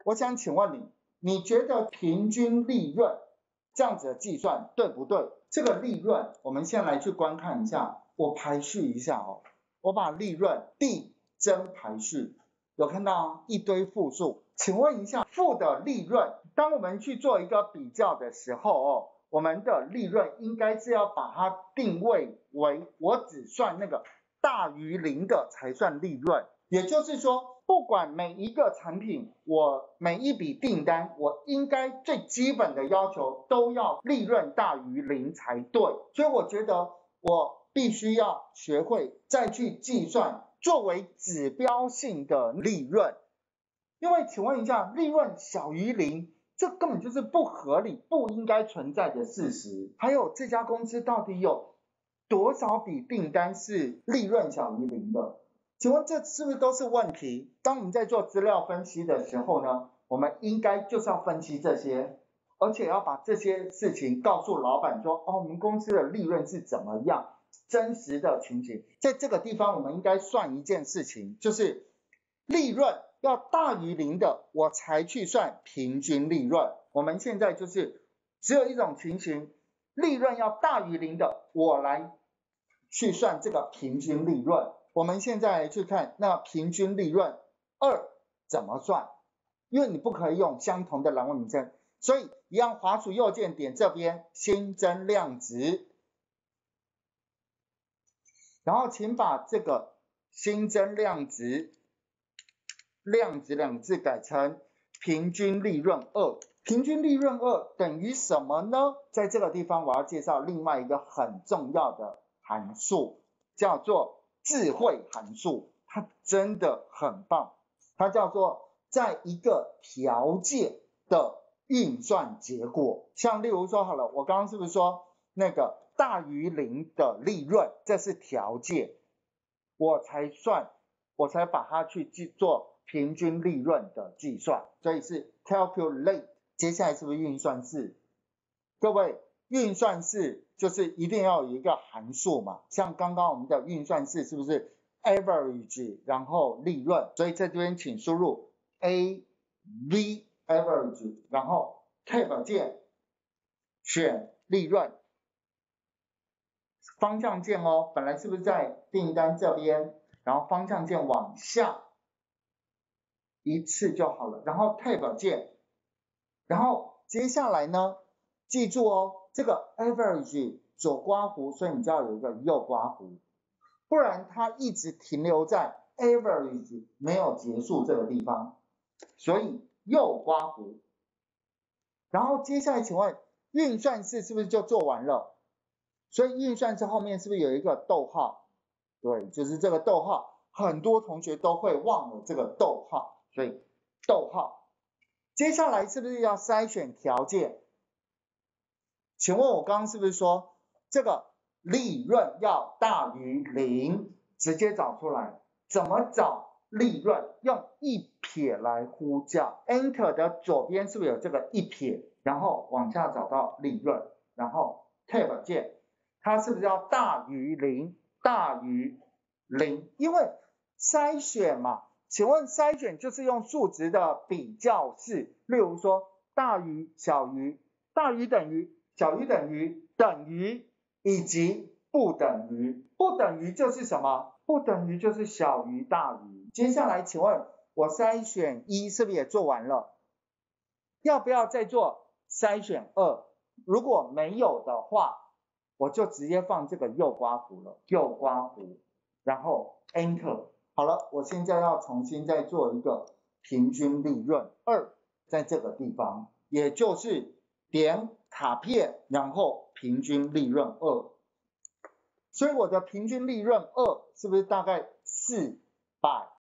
我想请问你，你觉得平均利润这样子的计算对不对？这个利润我们先来去观看一下，我排序一下哦，我把利润递增排序，有看到一堆负数，请问一下负的利润，当我们去做一个比较的时候哦，我们的利润应该是要把它定位为我只算那个大于0的才算利润，也就是说不管每一个产品，我每一笔订单，我应该最基本的要求都要利润大于0才对。所以我觉得我必须要学会再去计算作为指标性的利润。因为请问一下，利润小于0，这根本就是不合理、不应该存在的事实。还有这家公司到底有多少笔订单是利润小于0的？请问这是不是都是问题？当我们在做资料分析的时候呢，我们应该就是要分析这些，而且要把这些事情告诉老板说，哦，我们公司的利润是怎么样，真实的情形。在这个地方我们应该算一件事情，就是利润要大于0的，我才去算平均利润。我们现在就是只有一种情形，利润要大于0的，我来去算这个平均利润。我们现在来去看那平均利润2怎么算，因为你不可以用相同的栏位名称，所以一样滑鼠右键点这边新增量值，然后请把这个新增量值两个字改成平均利润2。平均利润2等于什么呢？在这个地方我要介绍另外一个很重要的函数，叫做智慧函数，它真的很棒，它叫做在一个条件的运算结果。像例如说好了，我刚刚是不是说那个大于0的利润，这是条件，我才把它去做平均利润的计算，所以是 calculate。 接下来是不是运算式？各位，运算式就是一定要有一个函数嘛，像刚刚我们的运算式是不是 average 然后利润，所以在这边请输入 AV average 然后 tab 键选利润，方向键哦，本来是不是在订单这边，然后方向键往下一次就好了，然后 tab 键，然后接下来呢，记住哦，这个 average 左刮弧，所以你就要有一个右刮弧，不然它一直停留在 average 没有结束这个地方，所以右刮弧。然后接下来请问运算式是不是就做完了？所以运算式后面是不是有一个逗号？对，就是这个逗号，很多同学都会忘了这个逗号，所以逗号。接下来是不是要筛选条件？请问我刚刚是不是说这个利润要大于0，直接找出来？怎么找利润？用一撇来呼叫 ，Enter 的左边是不是有这个一撇？然后往下找到利润，然后 Tab 键，它是不是要大于0？大于0，因为筛选嘛。请问筛选就是用数值的比较式，例如说大于、小于、大于等于、小于等于、等于以及不等于。不等于就是什么？不等于就是小于大于。接下来请问我筛选1是不是也做完了？要不要再做筛选2？如果没有的话，我就直接放这个右刮弧了，右刮弧，然后 Enter。好了，我现在要重新再做一个平均利润2，在这个地方，也就是点卡片，然后平均利润2。所以我的平均利润2是不是大概400